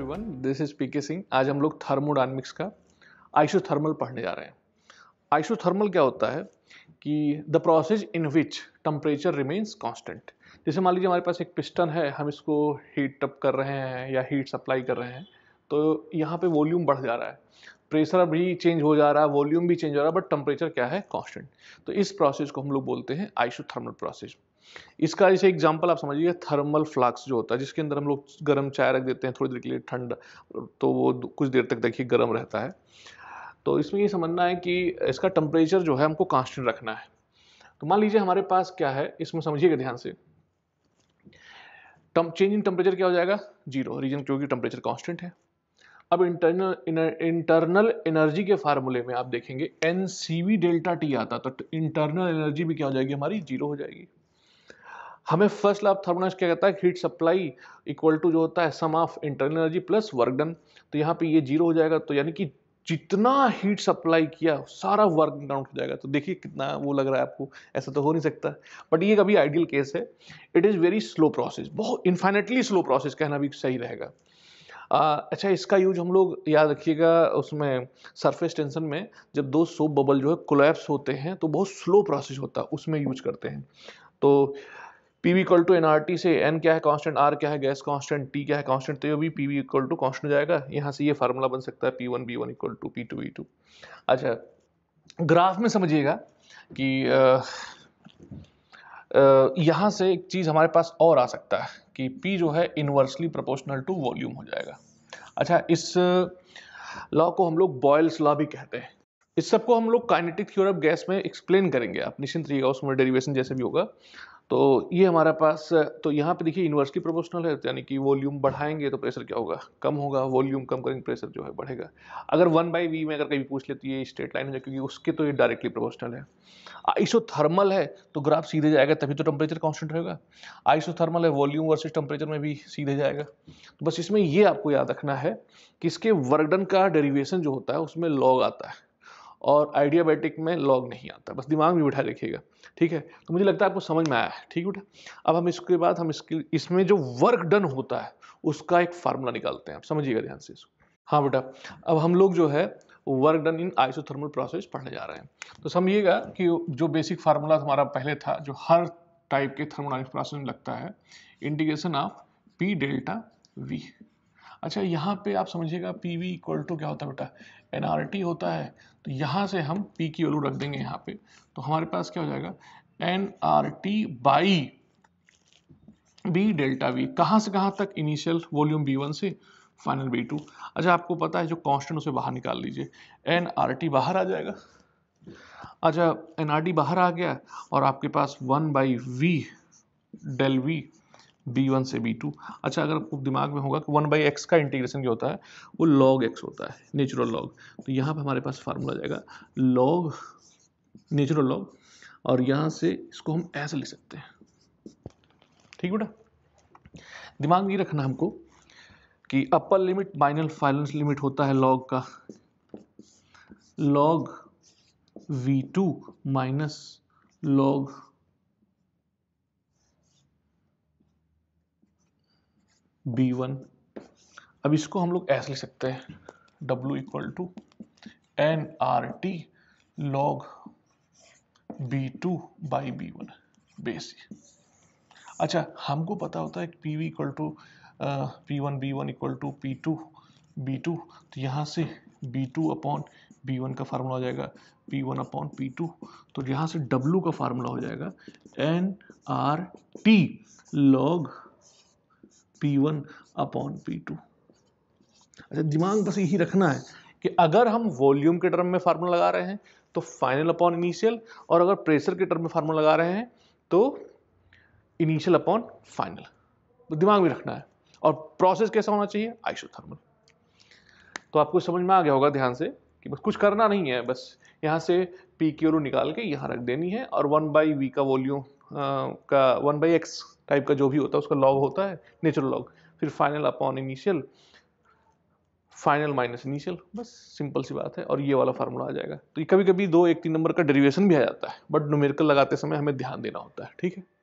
Everyone, this is PK Singh. आज हम लोग थर्मोडायनेमिक्स का आइसोथर्मल पढ़ने जा रहे हैं। आइसोथर्मल क्या होता है कि the process in which temperature remains constant. जैसे मान लीजिए हमारे पास एक पिस्टन है, हम इसको हीट अप कर रहे हैं या हीट सप्लाई कर रहे हैं, तो यहाँ पे वॉल्यूम बढ़ जा रहा है, प्रेशर भी चेंज हो जा रहा है, वॉल्यूम भी चेंज हो रहा है, बट टेम्परेचर क्या है, कांस्टेंट। तो इस प्रोसेस को हम लोग बोलते हैं आइसोथर्मल प्रोसेस। इसका जैसे एग्जांपल आप समझिए थर्मल फ्लास्क जो होता है, जिसके अंदर हम लोग गर्म चाय रख देते हैं थोड़ी देर के लिए, ठंड, तो वो कुछ देर तक देखिए गर्म रहता है। तो इसमें ये समझना है कि इसका टेम्परेचर जो है हमको कांस्टेंट रखना है। तो मान लीजिए हमारे पास क्या है, इसमें समझिएगा ध्यान से, चेंज इन टेम्परेचर क्या हो जाएगा, जीरो, रीजन क्योंकि टेम्परेचर कांस्टेंट है। अब इंटरनल एनर्जी के फार्मूले में आप देखेंगे NCV डेल्टा T आता, तो इंटरनल एनर्जी भी क्या हो जाएगी, हमारी जीरो हो जाएगी। हमें फर्स्ट लॉ ऑफ थर्मोडायनामिक्स क्या कहता है, हीट सप्लाई इक्वल टू जो होता है sum of internal energy plus work done. तो यहाँ पे ये जीरो हो जाएगा, तो यानी कि जितना हीट सप्लाई किया सारा वर्क डन हो जाएगा। तो देखिए कितना वो लग रहा है आपको, ऐसा तो हो नहीं सकता, बट ये कभी आइडियल केस है। It is very slow process, बहुत इन्फाइनेटली स्लो प्रोसेस कहना भी सही रहेगा। अच्छा, इसका यूज हम लोग याद रखिएगा, उसमें सरफेस टेंशन में जब दो सोप बबल जो है कोलैप्स होते हैं तो बहुत स्लो प्रोसेस होता है, उसमें यूज करते हैं। तो PV इक्वल टू nRT से n क्या है कांस्टेंट, R क्या है गैस कांस्टेंट, T क्या है कांस्टेंट, तो ये भी PV इक्वल टू कांस्टेंट हो जाएगा। यहाँ से ये फार्मूला बन सकता है P1 B1 equal to P2 V2। अच्छा, ग्राफ में समझिएगा कि यहाँ से एक चीज़ हमारे पास और आ सकता है कि P जो है इनवर्सली प्रोपोर्शनल टू वॉल्यूम हो जाएगा। अच्छा, इस लॉ को हम लोग बॉयल्स लॉ भी कहते हैं। इस सबको हम लोग काइनेटिक थ्योरी ऑफ गैस में एक्सप्लेन करेंगे, आप निश्चिंत रहिएगा, उसमें डेरिवेशन जैसे भी होगा। तो ये हमारा पास, तो यहाँ पे देखिए इनवर्सली प्रोपोर्शनल है, यानी कि वॉल्यूम बढ़ाएंगे तो प्रेशर क्या होगा, कम होगा, वॉल्यूम कम करेंगे प्रेशर जो है बढ़ेगा। अगर 1/v में अगर कभी पूछ ले तो ये स्ट्रेट लाइन हो जाए, क्योंकि उसके तो ये डायरेक्टली प्रोपोर्शनल है। आइसोथर्मल है तो ग्राफ सीधे जाएगा, तभी तो टेम्परेचर कांस्टेंट रहेगा। आइसोथर्मल है, वॉल्यूम वर्सेस टेम्परेचर में भी सीधे जाएगा। तो बस इसमें ये आपको याद रखना है कि इसके वर्क डन का डेरिवेशन जो होता है उसमें लॉग आता है और आइडियाबैटिक में लॉग नहीं आता, बस दिमाग में बिठा रखिएगा, ठीक है। तो मुझे लगता है आपको समझ में आया है, ठीक बेटा। अब हम इसके बाद हम इसमें जो वर्क डन होता है उसका एक फार्मूला निकालते हैं, आप समझिएगा ध्यान से इसको। हाँ बेटा, अब हम लोग जो है work done in isothermal process पढ़ने जा रहे हैं। तो समझिएगा कि जो बेसिक फार्मूला हमारा पहले था, जो हर टाइप के थर्मोडायनामिक प्रोसेस में लगता है, integration of P delta V। अच्छा, यहाँ पे आप समझिएगा PV इक्वल टू क्या होता है बेटा, nRT होता है। तो यहाँ से हम P की वैल्यू रख देंगे यहाँ पे, तो हमारे पास क्या हो जाएगा, nRT by B delta V। कहाँ से कहाँ तक, इनिशियल वॉल्यूम B1 से फाइनल B2। अच्छा, आपको पता है जो कांस्टेंट उसे बाहर निकाल लीजिए, nRT बाहर आ जाएगा। अच्छा, nRT बाहर आ गया और आपके पास 1/v डेल V B1 से B2। अच्छा, अगर आपको दिमाग में होगा कि 1/x का इंटीग्रेशन जो होता है वो log x होता है, नेचुरल लॉग। तो यहाँ पे हमारे पास फार्मूला जाएगा log, नेचुरल लॉग, और यहाँ से इसको हम ऐसे लिख सकते हैं, ठीक बेटा। दिमाग में ये रखना हमको कि अपर लिमिट फाइनल लिमिट होता है log का, log V2 minus log B1। अब इसको हम लोग ऐसे लिख सकते हैं, W equal to nRT log B2 by B1 बेस। अच्छा, हमको पता होता है कि PV equal to P1 B1 equal to P2 B2। तो यहाँ से B2 अपॉन B1 का फार्मूला हो जाएगा P1 अपॉन P2। तो यहाँ से W का फार्मूला हो जाएगा nRT log P1 upon P2। अच्छा, दिमाग बस यही रखना है कि अगर हम वॉल्यूम के टर्म में फार्मूला लगा रहे हैं तो फाइनल अपॉन इनिशियल, और अगर प्रेशर के टर्म में फार्मूला लगा रहे हैं तो इनिशियल अपॉन फाइनल, दिमाग में रखना है। और प्रोसेस कैसा होना चाहिए, आइसोथर्मल। तो आपको समझ में आ गया होगा ध्यान से कि बस कुछ करना नहीं है, बस यहाँ से P की वैल्यू निकाल के यहाँ रख देनी है, और 1/v का वॉल्यूम का 1/x टाइप का जो भी होता है उसका लॉग होता है, नेचुरल लॉग, फिर final upon initial, final minus initial, बस सिंपल सी बात है। और ये वाला फार्मूला आ जाएगा। तो कभी कभी 2, 1, 3 नंबर का डेरिवेशन भी आ जाता है, बट न्यूमेरिकल लगाते समय हमें ध्यान देना होता है, ठीक है।